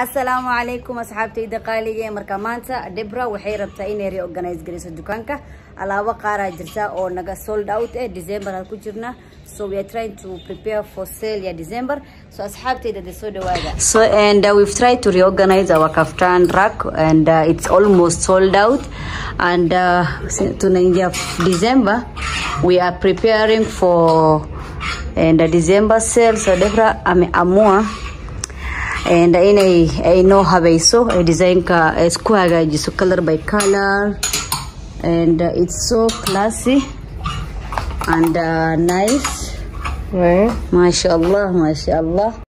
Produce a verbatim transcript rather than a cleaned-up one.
السلام عليكم أصحابتي دقالية مركا مانتا دبرا waxay rabtaa inay reorganize gareyso dukaanka alaabo qaar ah jirta oo naga sold out ee December ku jirna so we are trying to prepare for sale ya December so asxaabtayda de soo dhawaada so and uh, we've tried to reorganize our kaftan rack and uh, it's almost sold out and uh, tunaingia December we are preparing for and the December sale so Debra ameamua and inay ay noo habayso ay design-ka isku hagaajiso color by color and uh, it's so classy and uh, nice. Right. Mashallah, mashallah.